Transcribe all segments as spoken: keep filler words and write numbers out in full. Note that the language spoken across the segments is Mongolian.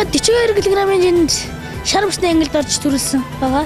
forty two килограммын жинд шар бүсний ангилд орж төрүүлсэн байгаа.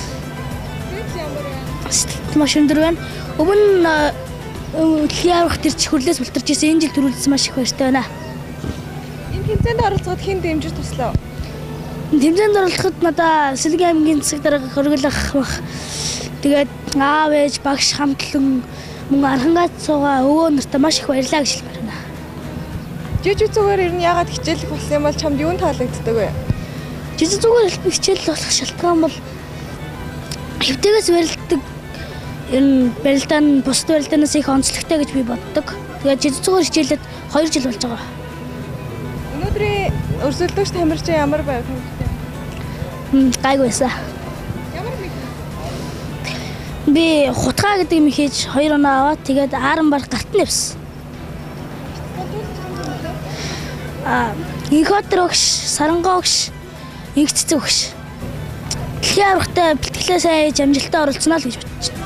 Маш өндөр байна. Өмнө дэлхийн аврах тэр чихөрлөөс бүлтэрч ирсэн энэ жил төрүүлсэн маш их баяртай байна. Энэ тэмцээнд оролцоход хэн дэмжиж туслав? Тэмцээнд оролцоход надаа Сэлгийн аймгийн засаг дарга хөргөлөх. Тэгээд аав ээж багш хамтлан мөн архангад цугаа өвөө нартай маш их баярлаа гэж хэлмээр байна. Жижигцүүгээр ер нь яагаад хичээлэх болсон юм бол чамд юу таалагддаг вэ? Жижигцүүгээр хичээл болох шалтгаан бол хэвтэгээс барилддаг энэ барилдаа нь бус барилдаанаас их онцлогтой гэж би боддог. Тэгээд жижигцүүгээр хичээлээд two жил болж байгаа. Өнөөдрийн өрсөлдөгч тамирчин ямар байв? Хм гайг байсан. Ямар нэг би хутгаа гэдэг юм хийж two оноо аваад тэгээд ааран бар гарт нь явсан. А инхотер өгш, сарангоо өгш, инх цэцэг өгш. Дэлхийн аврагтай бэлтгэлээ сайн хийж амжилттай оролцсноо л гэж бодчих.